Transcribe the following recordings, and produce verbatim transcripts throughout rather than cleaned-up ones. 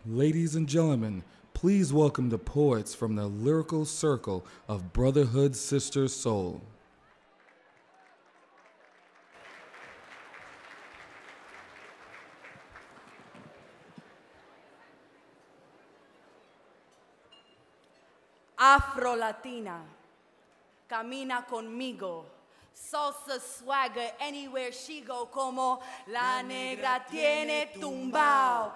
Ladies and gentlemen, please welcome the poets from the lyrical circle of Brotherhood Sister Soul. Afro-Latina, camina conmigo, salsa swagger anywhere she go, como la negra tiene tumbao,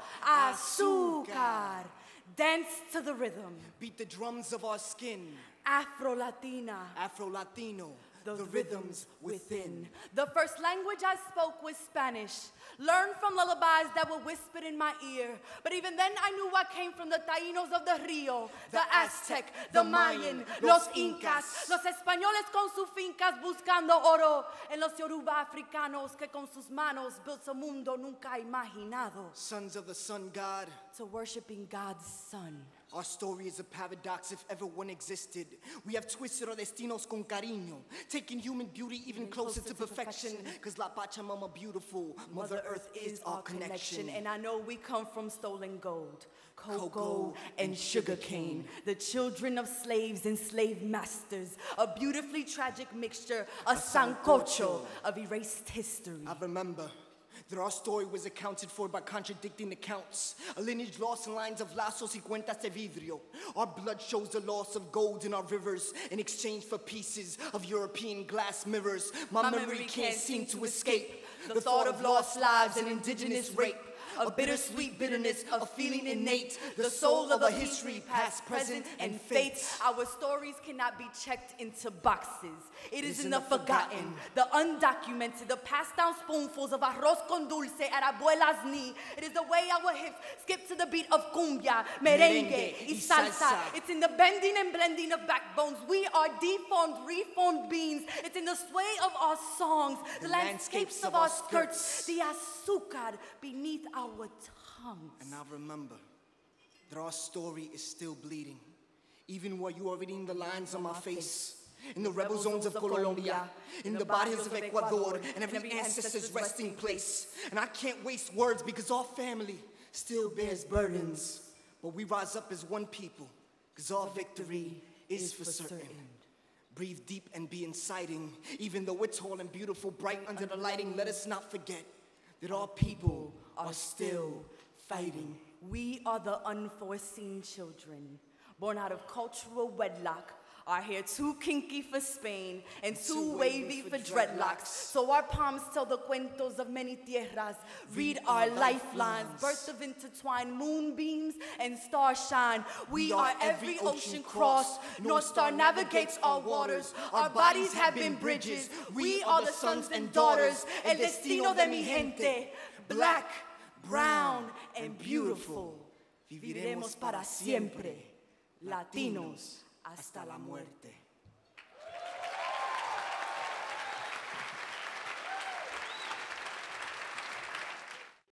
azúcar, dance to the rhythm, beat the drums of our skin, Afro-Latina, Afro-Latino, the, the rhythms within. The first language I spoke was Spanish, learned from lullabies that were whispered in my ear. But even then I knew I came from the Taínos of the Rio, the, the Aztec, the, the Mayan, los Incas, los españoles con sus fincas buscando oro, en los Yoruba africanos que con sus manos built a mundo nunca imaginado. Sons of the sun god, to worshiping God's son. Our story is a paradox if ever one existed. We have twisted our destinos con cariño, taking human beauty even, even closer, closer to, to perfection. Cause La Pachamama beautiful, Mother, Mother Earth is our connection. connection. And I know we come from stolen gold, cocoa, cocoa and sugar cane. The children of slaves and slave masters, a beautifully tragic mixture, a, a sancocho of erased history. I remember that our story was accounted for by contradicting accounts. A lineage lost in lines of lazos y cuentas de vidrio. Our blood shows the loss of gold in our rivers in exchange for pieces of European glass mirrors. My, My memory, memory can't seem to escape the, the thought of lost lives and indigenous rape. A bittersweet bitterness, a feeling innate, the soul of a history, past, present, and fate. Our stories cannot be checked into boxes. It is in the forgotten, the undocumented, the passed down spoonfuls of arroz con dulce at abuela's knee. It is the way our hips skip to the beat of cumbia, merengue, y salsa. It's in the bending and blending of backbones. We are deformed, reformed beings. It's in the sway of our songs, the, the landscapes, landscapes of our skirts, the azúcar beneath our our tongues. And I remember that our story is still bleeding, even while you are reading the lines on my face. In the rebel zones of Colombia, in the barrios of Ecuador, and every ancestor's resting place. And I can't waste words because our family still bears burdens. But we rise up as one people, because our victory is for certain. Breathe deep and be inciting, even though we're tall and beautiful, bright under the lighting. Let us not forget that our people are still fighting. We are the unforeseen children, born out of cultural wedlock, our hair too kinky for Spain and too, too wavy for, for dreadlocks. dreadlocks. So our palms tell the cuentos of many tierras, read, read our lifelines, birth of intertwined moonbeams and starshine. We, we are every ocean crossed, North Star navigates our waters. Our bodies have been bridges. We are the sons and daughters, el destino de mi gente. Black, brown, and beautiful. Viviremos para siempre, latinos hasta la muerte.